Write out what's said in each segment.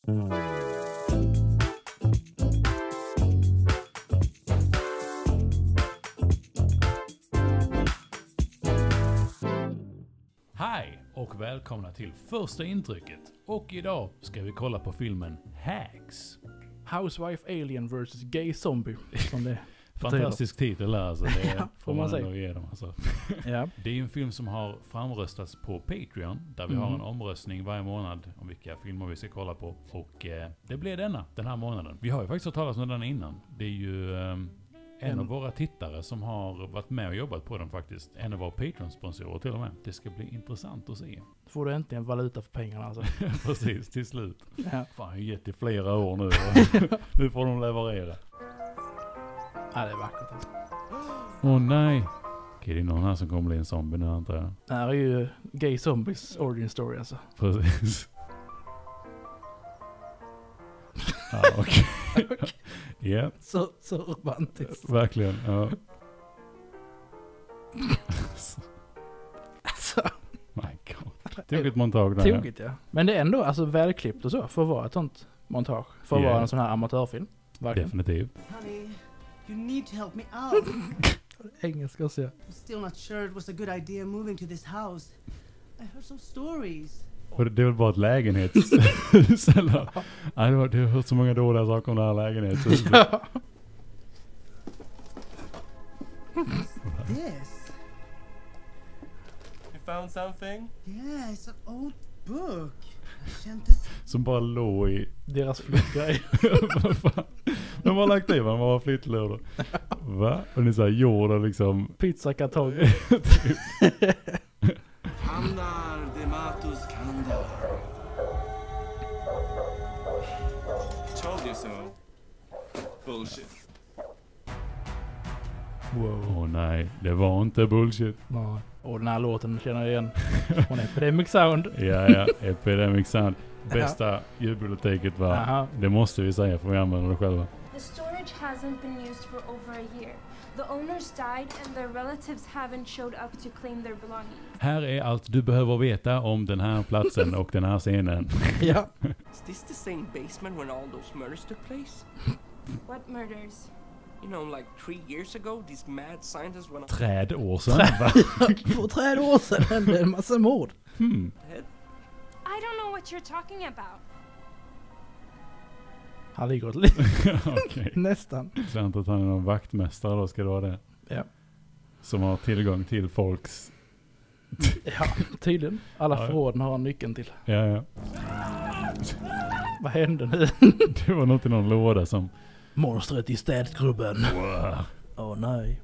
Hej och välkomna till första intrycket. Och idag ska vi kolla på filmen Hacks. Housewife Alien vs. Gay Zombie. Som det Fantastisk titel alltså. Det ja, får man ändå ge dem alltså. Ja. Det är ju en film som har framröstats på Patreon. Där vi har en omröstning varje månad om vilka filmer vi ska kolla på. Och det blir den här månaden. Vi har ju faktiskt hört talas om den innan. Det är ju en av våra tittare som har varit med och jobbat på den faktiskt. En av våra Patreon-sponsorer till och med. Det ska bli intressant att se. Får du äntligen valuta för pengarna alltså. Precis, till slut. Ja. Fan, jag har gett i flera år nu. Nu får de leverera. Ja, det är vackert alltså. Åh nej. Okej, det är någon här som kommer bli en zombie nu antar jag. Det här är ju Gay Zombies origin story alltså. Precis. Ja, okej. Ja. Så romantiskt. Verkligen, ja. Alltså. My God. Tokigt montage där. Tokigt, ja. Men det är ändå alltså välklippt och så för att vara ett sånt montage. För att vara en sån här amatörfilm. Verkligen. Definitivt. Honey, you need to help me out. Engelska också, ja. I'm still not sure it was a good idea moving to this house. I heard some stories. Och det är väl bara ett lägenhetsceller. Nej, det har hört så många dåliga saker om det här lägenhetshuset. Ja. This? You found something? Yeah, it's an old book. I kände this. Som bara låg i... Deras flyttgrej. Vad fan? De har lagt i man var flyttlådor. Va? Och ni såhär gjorde liksom... Pizzakartong. Kandar de Matos Kandar. Told you so. Bullshit. Wow. Åh nej, det var inte bullshit. Ja. Och den här låten känner jag igen. Från Epidemic Sound. Ja, Epidemic Sound. Bästa ljudbiblioteket var. Aha. Det måste vi säga för vi använder det själva. The storage hasn't been used for over a year. The owners died and their relatives haven't showed up to claim their belongings. Här är allt du behöver veta om den här platsen och den här scenen. Ja. Is this the same basement when all those murders took place? What murders? You know, like 3 years ago, these mad scientists went up Trädår sedan. Va? För 3 år sedan hände en massa mord. ahead. I don't know what you're talking about. Han ligger åt liv. Okej. Nästan. Så jag antar att han är någon vaktmästare då, ska det vara det? Ja. Som har tillgång till folks... Ja, tydligen. Alla Ja. förråden har han nyckeln till. Ja. Vad hände nu? Det var något i någon låda som... Monstret i städskrubben. Wow. Åh nej.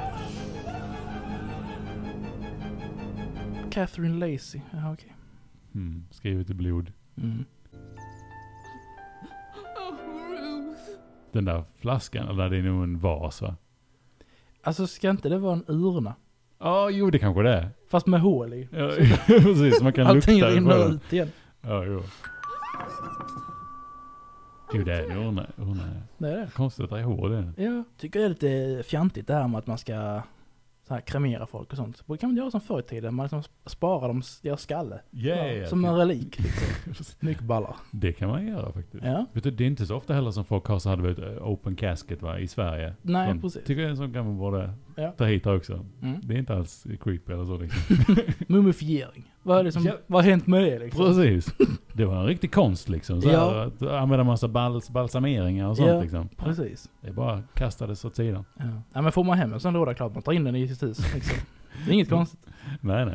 Catherine Lacey. Ja, okej. Skrivet i blod. Mm. Den där flaskan, eller det är nog en vas va? Alltså ska inte det vara en urna? Ja, jo det kanske det är. Fast med hål i. Ja, precis, man kan Allting lukta rinner på den. ut igen. Ja, jo. Jo, det är en urna. Det är det. Konstigt att det är hål i den. Ja. Tycker det är lite fjantigt det här med att man ska så här kremera folk och sånt. Det kan man göra som förr i tiden. Man liksom sparar deras skalle. Yeah, Som en relik. Liksom. Mycket ballar. Det kan man göra faktiskt. Ja. Vet du, det är inte så ofta heller som folk har så hade ett open casket va, i Sverige. Nej, Sånt. precis. Tycker jag är en sån gammal borde Ja. ta hit här också. Mm. Det är inte alls creepy eller så liksom. Mumifiering. Vad är det som, Ja. vad har hänt med det liksom? Precis. Det var en riktig konst liksom. Så Ja. här, att använda massa balsameringar och sånt Ja, liksom. precis. Det är bara kastades åt sidan. Ja. Ja, men får man hem en sån låda klart man tar in den i sitt hus. Liksom. Det är inget konstigt. Nej.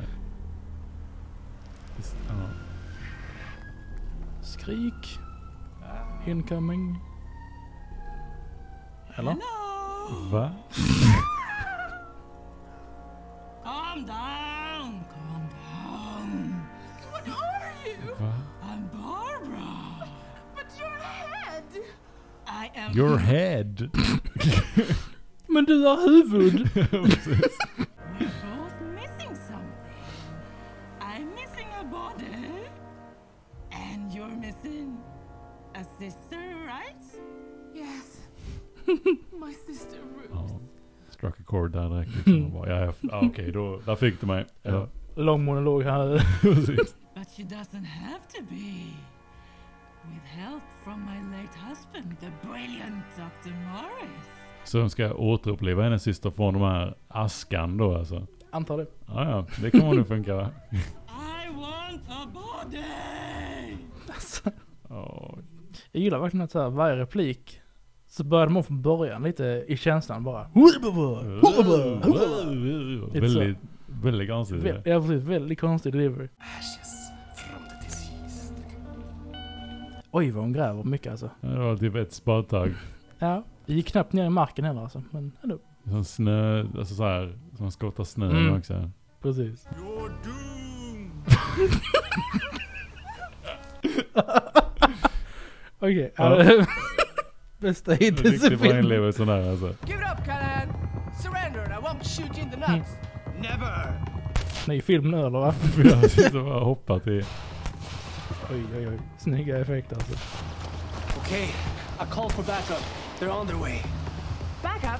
Ja. Skrik. Incoming. Eller? Va? Calm down. What are you? Va? I'm Barbara. But your head. I am. Your head. Men du har huvud. Precis. We're both missing something. I'm missing a body. And you're missing a sister, right? Yes. My sister Ruth. Ja. Struck a chord där direkt. Liksom. Bara, okej, då där fick du mig. Ja. Lång monolog här. Precis. But she doesn't have to be. With with help from my late husband, the brilliant Dr. Morris. Så de ska återuppleva hennes syster från de här askan då alltså? Antar det. Ja, det kommer nog funka va? I want a body! Alltså, Oh. jag gillar verkligen att så här, varje replik så börjar de om från början lite i känslan bara. Väldigt, väldigt konstigt. Ja, precis. Väldigt konstig delivery. Oj, vad hon gräver mycket alltså. Det var typ ett spadtag. Ja, det gick knappt ner i marken heller alltså. Men ändå. Som snö, alltså så här, som skottar snö också. Precis. You're doomed! Okej, Ja. bästa hittills i Riktigt bra filmen. inlevelse där alltså. Give it up, Callahan. Surrender and I won't shoot you in the nuts. Never! Nej, filmen eller va? Jag sitter bara och hoppar till. Oj. Snygga effekter alltså. Okay, I called for backup. They're on their way. Backup?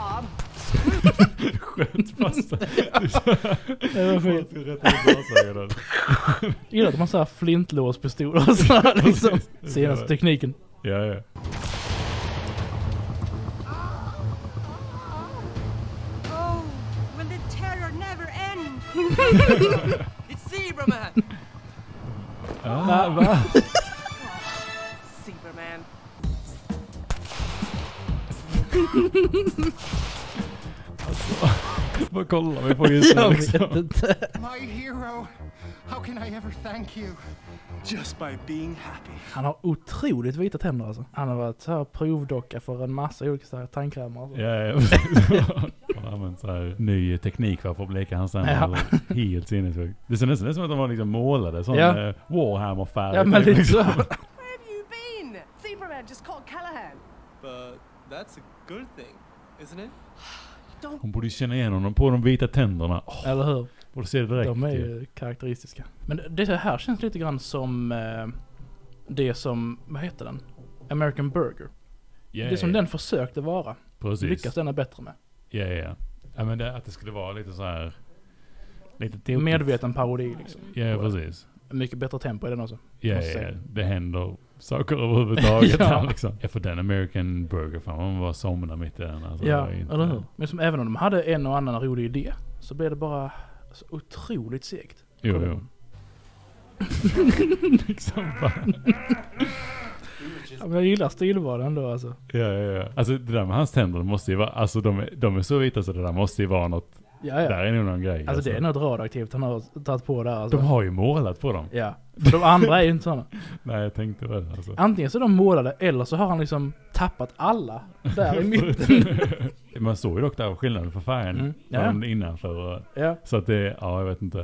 Skönt fast. Det var fint. Rätt. Gillar att man såhär flintlåspistoler och sådär liksom. Senaste tekniken. Ja. Oh, will the terror never end? It's Zebra Man. Va? Zebra Man. Vad kollar vi på just nu Jag liksom? vet inte. My hero! How can I ever thank you? Just by being happy. Han har otroligt vita tänder alltså. Han har varit så här provdocka för en massa olika så här tandkrämer alltså. Ja. Han har använt så här ny teknik för att få bleka hans tänder. Ja. Helt sinnessjukt. Det ser nästan ut som att de var liksom målade sån Ja. Warhammer-färg. Ja, men lite så. Where have you been? Zebra Man just called Callahan. But that's a good thing, isn't it? Hon borde känna igen honom på de vita tänderna. Eller hur? Borde se det direkt. De är ju karaktäristiska. Men det här känns lite grann som det som, vad heter den? American Burger. Yeah, det som den försökte vara. Precis. Lyckas den är bättre med. Ja. Ja, men att det skulle vara lite så här. Lite tokigt. Medveten parodi liksom. Ja, precis. Mycket bättre tempo i den också. Ja. Det händer saker överhuvudtaget Ja. här liksom. Ja, för den American Burger, fan man var somna mitt i den. Alltså, det Ja, var inte... eller hur? Men som även om de hade en och annan rolig idé så blev det bara så otroligt segt. Jo. Liksom bara. Ja, men jag gillar stilvalen ändå alltså. Ja. Alltså det där med hans tänder måste ju vara, alltså de är så vita så det där måste ju vara något. Ja. Där är nog någon grej. Alltså det är något radioaktivt han har tagit på där alltså. De har ju målat på dem. Ja, för de andra är ju inte sådana. Nej, jag tänkte väl alltså. Antingen så är de målade eller så har han liksom tappat alla där i mitten. Man såg ju dock där skillnaden för färgen. Ja. Från innanför. Och, Ja. så att det, jag vet inte.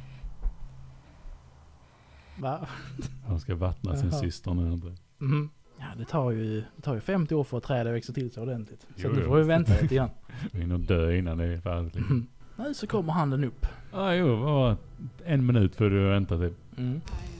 Va? Han ska vattna sin Jaha. syster nu inte. Mhm. Ja, det tar ju 50 år för att trädet växer till sig ordentligt. Så Jo, nu jo. får vi vänta lite grann. Vi hinner dö innan det är färdigt. Liksom. Mhm. Nu så kommer handen upp. Jo, vad var 1 minut för du vänta typ. Mm.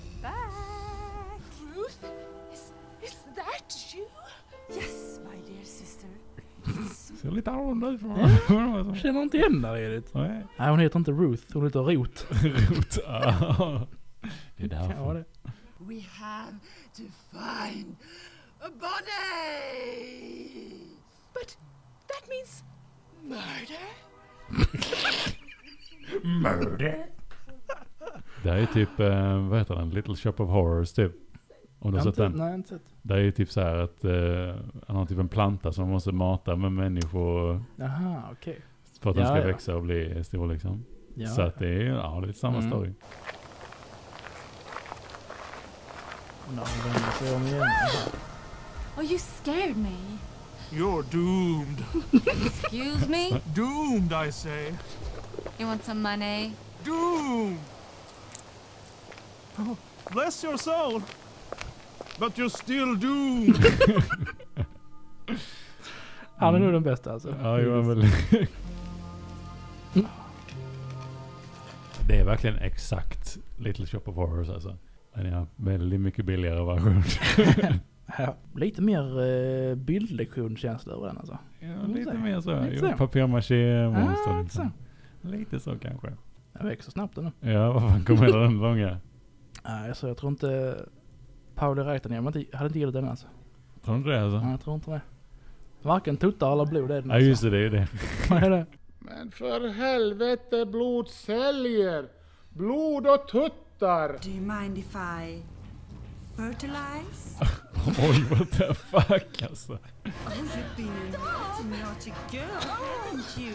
Ruth? Is that you? Yes, my dear sister. Ser lite annorlunda ut från Jag känner inte igen där Edith. Nej. Nej, hon heter inte Ruth, hon heter Rot. Rot. Det är Kan vara därför. det. We have to find a body! But that means murder? Murder. Det är typ, vad heter den? Little Shop of Horrors typ. Om du har sett den? Nej, inte sett. Det är ju typ så här att han har typ en planta som man måste mata med människor Jaha, okej. för att den ska Ja. växa och bli stor liksom. Ja. Så att det är lite samma story. No, vänder sig om igen. Oh, you scared me. You're doomed. Excuse me? Doomed, I say. You want some money? Doomed! Oh, bless your soul. But you're still doomed. Han är nog den bästa alltså. Ja, jag är väl... Det är verkligen exakt Little Shop of Horrors alltså. Men ja, väldigt mycket billigare version. Ja, lite mer bildlektion känns det över den alltså. Ja, lite mer så. Lite Jo, så. papier-maché-monster. Ah, liksom. Lite så kanske. Den växer snabbt nu. Ja, vad fan kommer hela den långa? Nej, så jag tror inte... Pauli Räikkönen, jag hade inte gillat den alltså. Tror du inte det alltså? Nej, jag tror inte det. Varken tuttar eller blod är den. Ja just det är det. Vad är det? Men för helvete, blod säljer. Blod och tuttar. Do you mind if I fertilize? Oj, what the fuck alltså. Oh, you've been a naughty girl, haven't you?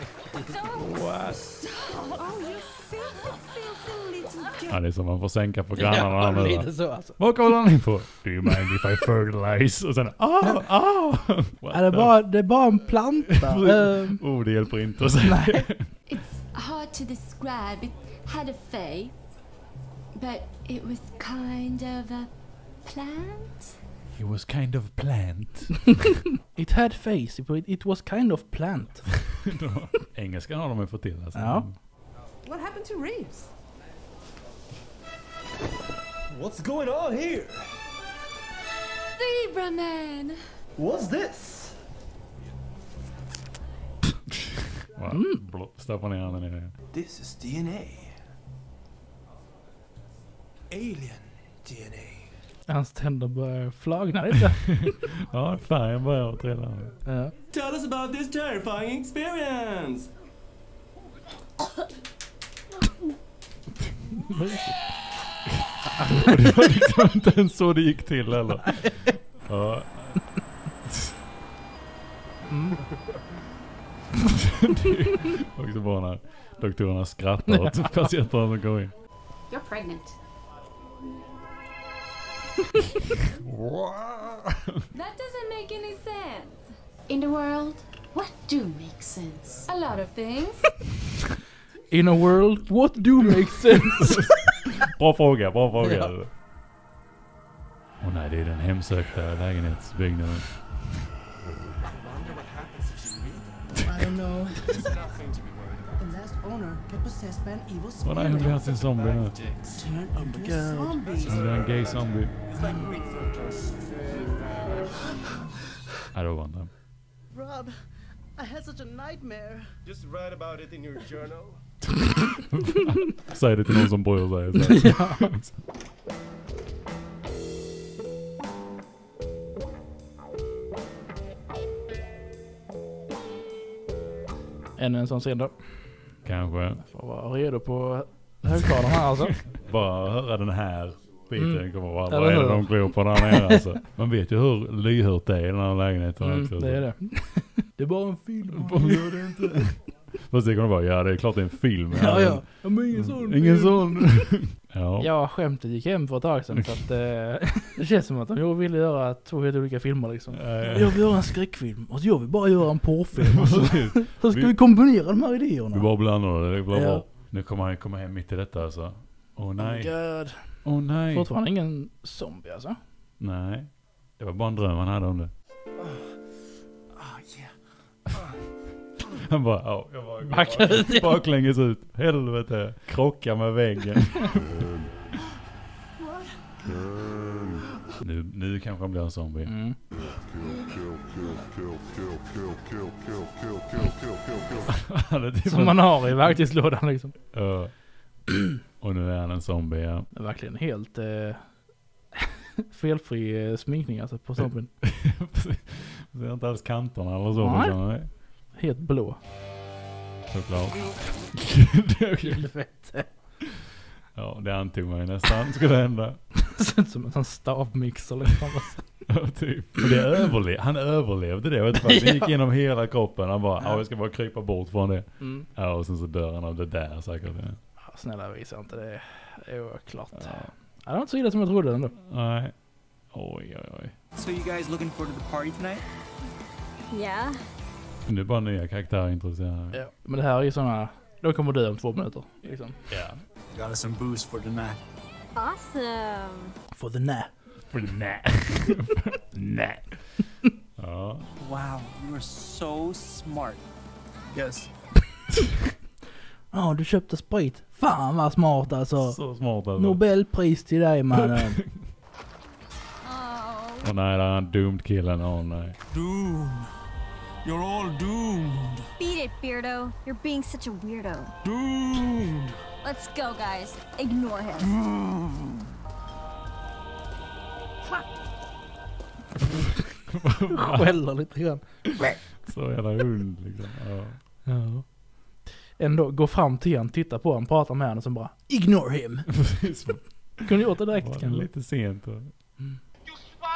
What? Oh, you filthy little girl. Ja, det är som man får sänka på grannarna. Ja, lite så alltså. Vad kollar ni på? Do you mind if I fertilize? Och sen, Det är bara en planta. Det hjälper inte att säga. It's hard to describe. It had a face, but it was kind of a plant. It was kind of plant. It had face, but it was kind of plant. Engelskan har de ju fått till alltså. Ja. What happened to Reeves? What's going on here? Zebra man! What's this? Stoppa ner handen i det. This is DNA. Alien DNA. Hans tänder börjar flagna lite. Ja, färgen börjar trilla. Ja. Tell us about this terrifying experience. Det var liksom inte ens så det gick till eller. Ja. Det är också bra när doktorerna skrattar åt patienterna som går in. You're pregnant. That doesn't make any sense. In the world, what do make sense? A lot of things. In a world, what do make sense? Bra fråga. Ja. Nej, det är den hemsökta lägenhetsbyggnaden. I don't know. The last owner got possessed by an evil spirit. Nej, hon blir alltså en zombie nu. Turned into a zombie. Hon blir en gay zombie. Nej, det var inte. Rob, I had such a nightmare. Just write about it in your journal. Säg det till någon som bryr sig. Ja. Ännu en sån scen då. Kanske. Får vara redo på högtalarna här alltså. Bara höra den här biten kommer vara. Vad är det de glor på där nere alltså? Man vet ju hur lyhört det är i den här lägenheten också. Det är det. Det är bara en film. Gör det inte. Fast det kommer vara, ja det är klart det är en film. Ja. Men ingen sån. Ja. Ja, skämtet gick hem för ett tag sedan. Så att, det känns som att de ville göra 2 helt olika filmer liksom. Jag vill göra en skräckfilm och så jag vill bara göra en porrfilm. Så ska vi kombinera de här idéerna. Vi bara blandar det, det blir Ja. bra. Nu kommer han komma hem mitt i detta alltså. Nej. Oh nej. Fortfarande ingen zombie alltså. Nej. Det var bara en dröm han hade om det. Han bara, jag bara baklänges ut. Helvete. Krocka med väggen. Nu kanske han blir en zombie. Som man har i verktygslådan liksom. Och nu är han en zombie, ja. Det är verkligen helt felfri sminkning alltså på zombien. Det är inte alls kanterna eller så. Nej. Helt blå. Såklart. Helvete. Ja, det antog man ju nästan skulle hända. Som en sån stavmixer liksom. Ja, typ. Men han överlevde det. Vet du, det gick genom hela kroppen. Han bara, jag ska bara krypa bort från det. Ja, och sen så dör han av det där säkert. Ja, snälla visa inte det. Det är klart. Ja. Det var inte så illa som jag trodde ändå. Nej. Oj. So you guys looking forward to the party tonight? Yeah. Det är bara nya karaktärer introducerade. Ja, men det här är ju såna. De kommer dö om 2 minuter. Liksom. Ja. Got us some booze for the night. Awesome. For the night. Ja. Wow, you are so smart. Yes. Du köpte sprit. Fan vad smart alltså. Så smart alltså. Nobelpris till dig mannen. Nej, den här doomed killen. Nej. Doomed. You're all doomed. Beat it, Beardo. You're being such a weirdo. Doomed. Let's go, guys. Ignore him. Skäller lite grann. Så jävla hund liksom. Ja. Ändå gå fram till han, titta på han, prata med han och så bara ignore him. Kunde gjort det direkt kanske. Lite sent. You spy!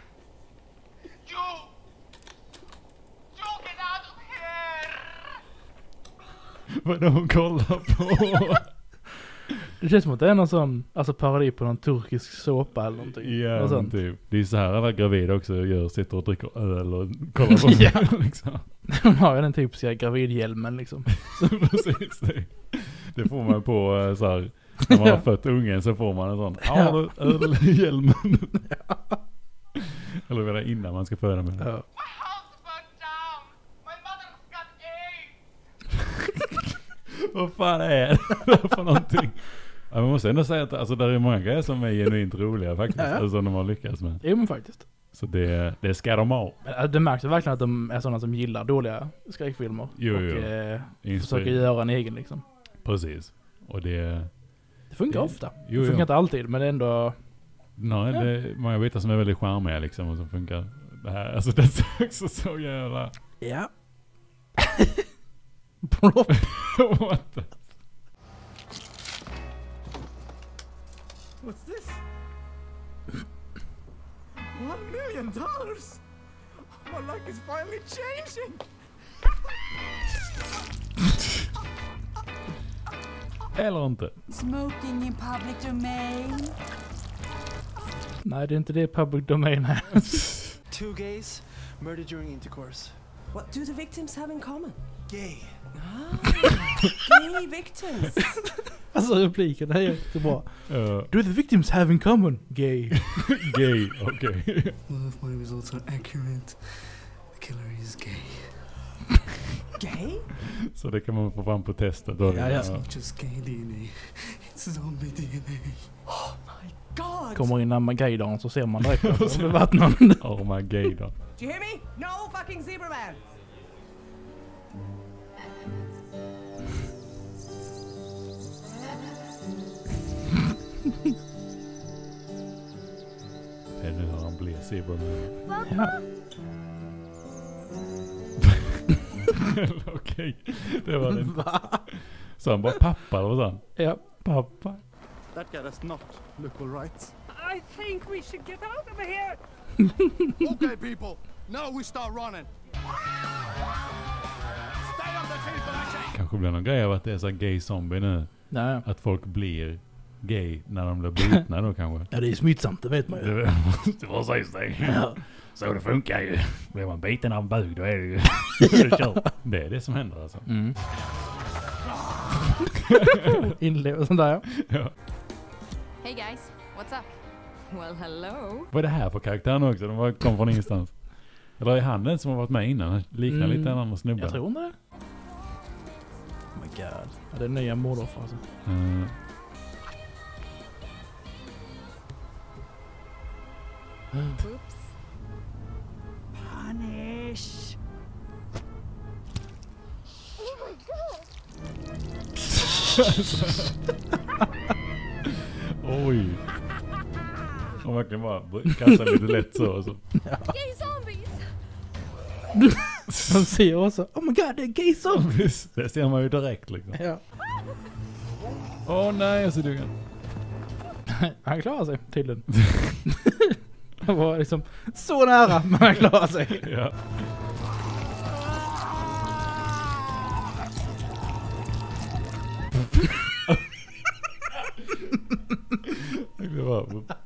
You get out of here! Vad är det hon kollar på? Det känns som att det är någon sån, alltså parodi på någon turkisk såpa eller någonting. Ja, men typ. Det är så här alla gravida också gör, sitter och dricker öl och kollar på ja. liksom. De har ju den typiska gravidhjälmen liksom. Så precis det får man på så här, när man har fött ungen så får man en sån ölhjälmen. Eller vad det är innan man ska föda med. Ja. Vad fan är det för någonting? Ja, man måste ändå säga att alltså, där är många grejer som är genuint roliga faktiskt. Ja. Alltså de har lyckats med. Jo men faktiskt. Så det ska de ha. Det märks verkligen att de är sådana som gillar dåliga skräckfilmer. Jo. Och försöker göra en egen liksom. Precis. Och det funkar ofta. Det funkar inte alltid men det är ändå... Nej, det är många bitar som är väldigt charmiga liksom och som funkar. Det här, alltså det är också så jävla... Ja. What the... What's this? $1 million? My luck is finally changing. Eller inte. Smoking in public domain. Nej, det är inte det public domain här. 2 gays, murder during intercourse. What do the victims have in common? Gay. Gay victims. Alltså repliken, det här är jättebra. Do the victims have in common? Gay. Gay, okay. Well, if my results are accurate, the killer is gay. Gay? Så det kan man få fram på testet. Då It's not just gay DNA, it's zombie DNA. Oh my god! Kommer in Armageddon så ser man direkt att det varit någon. Armageddon. Do you hear me? No fucking zebra man! Det är nu han blir Zebraman. Ja. Okej, det var det. Så han bara pappa eller vad sa han? Ja, pappa. That guy does not look all right. I think we should get out of here. Okay, people. Now we start running. Stay on the feet when I say. Kanske blir någon grej av att det är så gay zombie nu. Nej. Att folk blir gay när de blir bitna då kanske. Ja, det är smittsamt, det vet man ju. Det var precis det. Ja. Så det funkar ju. Blir man biten av en bug då är det ju... det är det som händer alltså. Mm. Inlevelsen där, ja. Hey guys, what's up? Well, hello. Vad är det här för karaktären också? De kom från ingenstans. Eller är han den som har varit med innan? Han liknar lite en annan snubbe. Jag tror inte det. Oh my god. Ja, det är nya mordoffer alltså. Oops. Punish. Oh my god. Oj. Och verkligen bara kastar lite lätt så. Och så. Ja. Gay zombies! Man ser också, oh my god, det är gay zombies! Det ser man ju direkt liksom. Ja. Åh nej, jag ser dugan. Han klarar sig tydligen. Han var liksom så nära, men han klarar sig. Ja. Det var...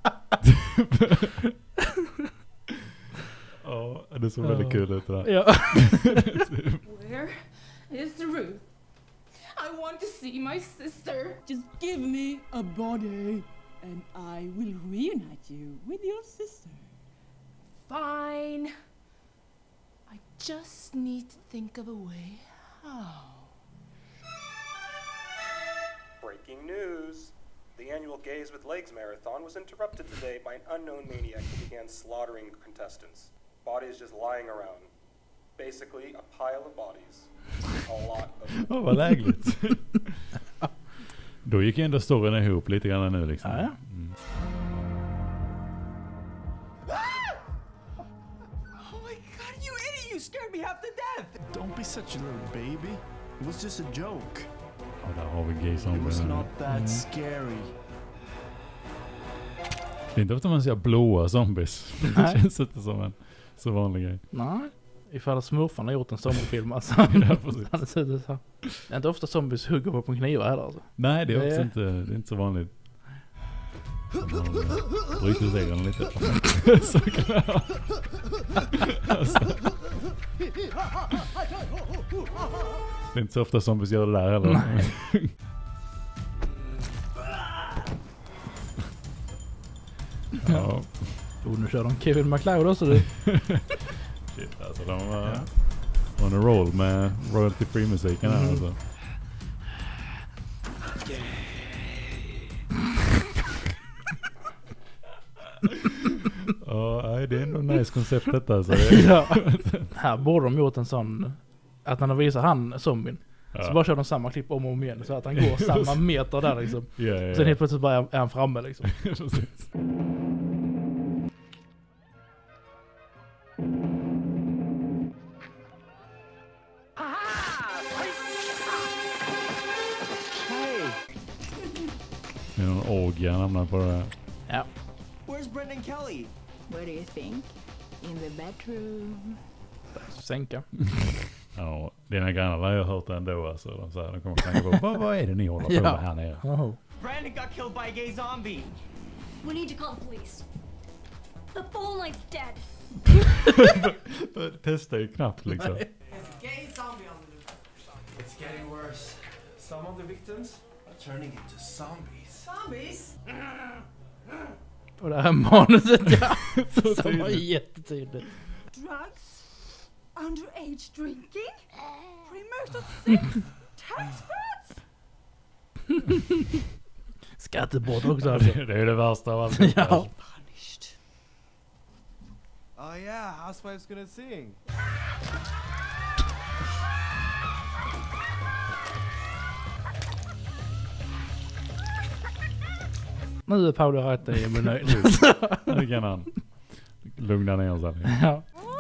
Ja, det såg väldigt kul ut där. Ja. Where is Ruth? I want to see my sister. Just give me a body and I will reunite you with your sister. Fine. I just need to think of a way how. Breaking news. The annual Gays with Legs marathon was interrupted today by an unknown maniac who began slaughtering contestants. Bodies just lying around. Basically a pile of bodies. A lot of them. Åh, vad lägligt. Då gick ändå storyn ihop lite grann nu liksom. Ja. scared me half to death. Don't be such a little baby. It was just a joke. Ja, där har vi gay zombie. It was not that scary. Det är inte ofta man ser blåa zombies. Det känns inte som en så vanlig grej. Nej. Ifall smurfarna gjort en zombiefilm alltså. Ja, precis. Det är inte ofta zombies hugger på knivar heller alltså. Nej, det är också inte så vanligt. Bryter seglarna lite. Så klar. Alltså. Det är inte så ofta zombies gör det där heller. Nej. Ja. Nu kör de Kevin MacLeod också du. Shit, alltså de var on a roll med royalty free musiken här alltså. Ja, det är ändå nice koncept detta alltså. Ja. Här borde de gjort en sån att när de visar han zombien så bara kör de samma klipp om och om igen så att han går samma meter där liksom. Sen helt plötsligt bara är han framme liksom. Det är någon orgie han hamnar på det här. Ja. Where's Brendan Kelly? Where do you think? In the bedroom. Sänka. Ja, dina grannar har jag hört ändå alltså. De kommer tänka på, vad är det ni håller på med här nere? Brandon got killed by a gay zombie. We need to call the police. The phone line's dead. Testa ju knappt liksom. There's a gay zombie on the loose. It's getting worse. Some of the victims are turning into zombies. Zombies? Och det här manuset som var jättetydligt. Drugs? Underage drinking? Premarital sex? Tax threats? Skattebrott också alltså. Det är det värsta av allt. Ja. Oh yeah, Housewife's gonna sing. Nu är Paolo rätt i min nöjd. Nu kan han lugna ner sig. Ja.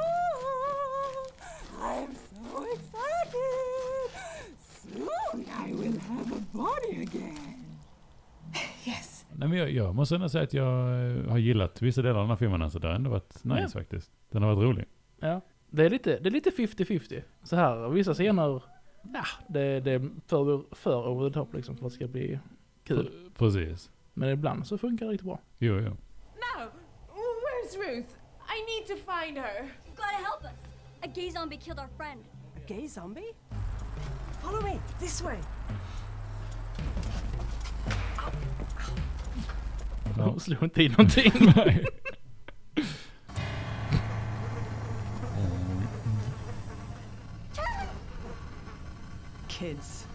I'm so excited! Soon I will have a body again. Yes. Nej, men jag måste ändå säga att jag har gillat vissa delar av den här filmen. Alltså det har ändå varit nice faktiskt. Den har varit rolig. Ja. Det är lite 50-50. Så här, vissa scener, det är för over the top liksom för att det ska bli kul. Precis. Men ibland så funkar det riktigt bra. Jo. No! Where's Ruth? I need to find her. You gotta help us. A gay zombie killed our friend. A gay zombie? Follow me, this way. De slog inte in någonting. Nej. Kids.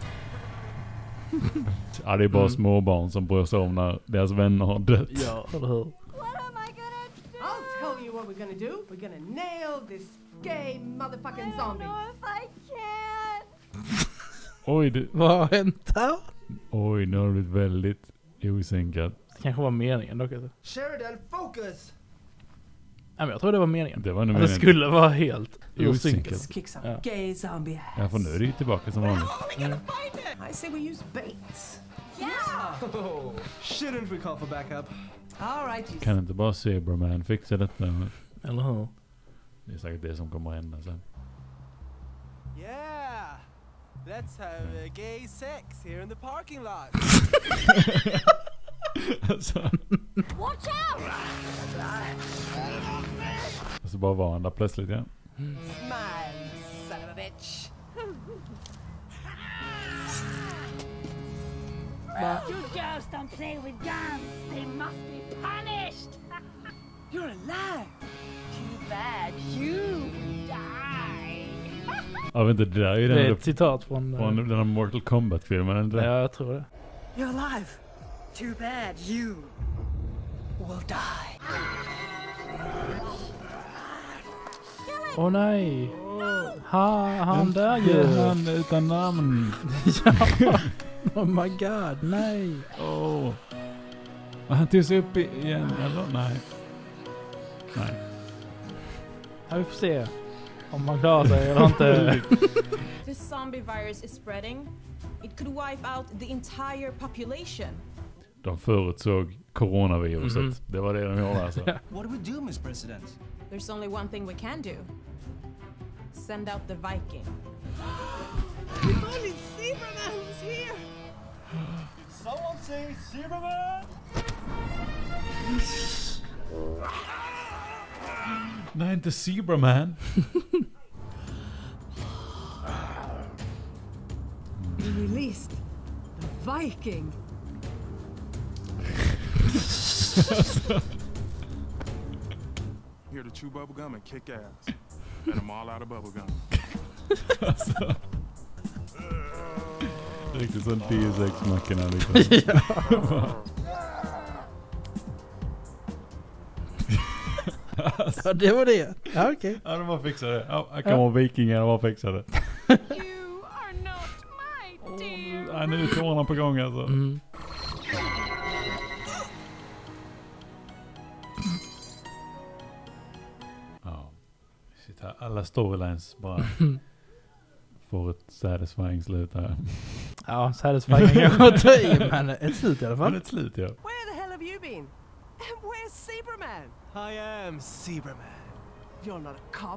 Ja, det är bara små barn som bryr sig om när deras vänner har dött. Ja, eller hur? I'll tell you what we're gonna do. We're gonna nail this gay motherfucking zombie. I don't know if I can. Oj, vad har hänt här? Oj, nu har det blivit väldigt osänkat. Det kanske var meningen dock. Sheridan, focus! Nej, men jag tror det var meningen. Det var nog meningen. Det skulle vara helt osynkat. Kick some gay zombie ass. Ja, för nu är det ju tillbaka som vanligt. I say we use baits. Yeah! Oh, shouldn't we call for backup? All right, you Kan inte bara Zebraman fixa detta? Eller hur? Det är säkert det som kommer hända sen. Yeah! Let's have gay sex here in the parking lot. Alltså. Watch out! Så bara var han där plötsligt igen. smile, son of a bitch. You girls don't play with guns. They must be punished. You're alive. Too bad you die. Jag vet inte, det där är ju det är ett citat från den här Mortal Kombat-filmen, eller inte? Ja, jag tror det. You're alive. Too bad you will die. Åh nej. Han där ju. Han utan namn. Ja. Oh my god, nej. Åh. Han tog sig upp igen, eller? Nej. Ja, vi får se. Om man klarar sig eller inte. This zombie virus is spreading. It could wipe out the entire population. De förutsåg coronaviruset. Det var det de gjorde alltså. What do we do, Miss President? There's only one thing we can do. Send out the Viking. If only Zebraman was here! Did someone say Zebraman? Nej, inte Zebraman. We released the Viking. Here to chew bubblegum and kick ass. And I'm all out of bubblegum. Alltså. Riktigt sån DSX-mackorna liksom. Ja, det var det. Ja, okej. Ja, de bara fixade det. Ja, jag kan vara vikingar, de bara fixade det. You are not my dear. Ja, nu är tårna på gång alltså. Ja. Shit, här. Alla storylines bara får ett satisfying slut här. Ja, satisfying kanske att ta i, men ett slut i alla fall. Men ett slut, ja. Where the hell have you been? And where's Zebraman? I am Zebraman. You're not a cop.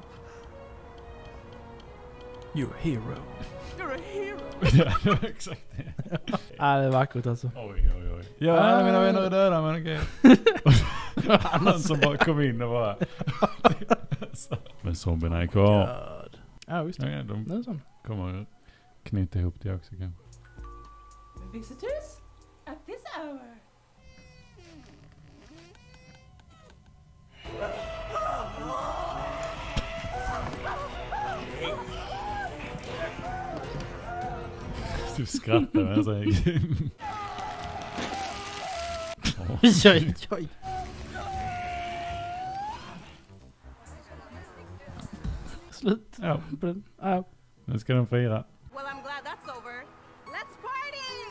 You're a hero. You're a hero. Ja, det var exakt det. Ja, det är vackert alltså. Oj. Ja, alla mina vänner är döda, men okej. Han som bara kom in och bara... Men zombierna är kvar. Ja, visst. Ja, de kommer knyta ihop det också kanske. Visitors at this hour. Du skrattar med en sån här... Oj. Slut. Ja. Ja. Nu ska de fira. Well, I'm glad that's over. Let's party!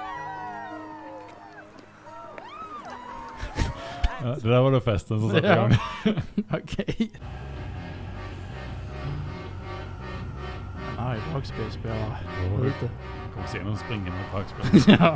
Ja, det där var då festen som satt igång. Okej. Nej, dragspelspelare. Ute. Kommer se någon springa med dragspel. Ja.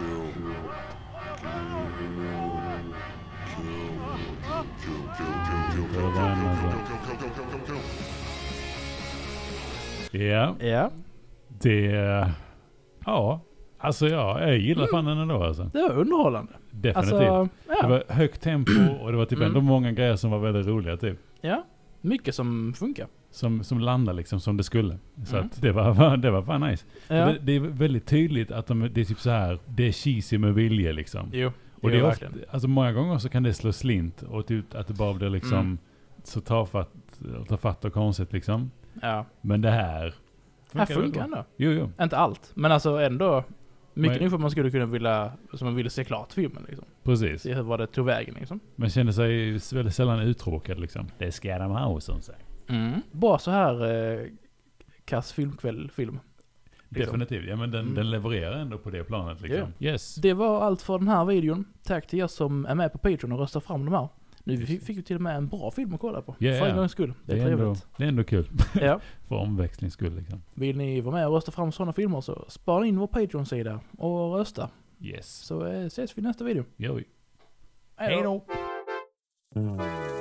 Ja. Ja. Det... Ja. Alltså jag gillar fan den ändå alltså. Det var underhållande. Definitivt. Alltså, ja. Det var högt tempo och det var typ ändå många grejer som var väldigt roliga typ. Ja. Mycket som funkar. Som landar liksom som det skulle. Så att det var fan nice. Ja. Det är väldigt tydligt att det är typ så här, det är cheesy med vilje liksom. Jo. Och det är ofta, alltså många gånger så kan det slå slint och typ att det bara blir liksom så tafatt och konstigt liksom. Ja. Men det här funkar ändå. Jo. Inte allt, men alltså ändå mycket inför man skulle kunna vilja, som man ville se klart filmen liksom. Precis. Se vad det tog vägen liksom. Man känner sig väldigt sällan uttråkad liksom. Det är Scadam House som säger. Bra så här kass film. Liksom. Definitivt. Ja, men den levererar ändå på det planet liksom. Yeah. Yes. Det var allt för den här videon. Tack till er som är med på Patreon och röstar fram de här. Nu fick vi till och med en bra film att kolla på. För en gångs skull. Det är trevligt. Det är ändå kul. Ja. För omväxlings skull liksom. Vill ni vara med och rösta fram sådana filmer så spara in vår Patreon-sida och rösta. Yes. Så ses vi i nästa video. Gör vi. Hej då.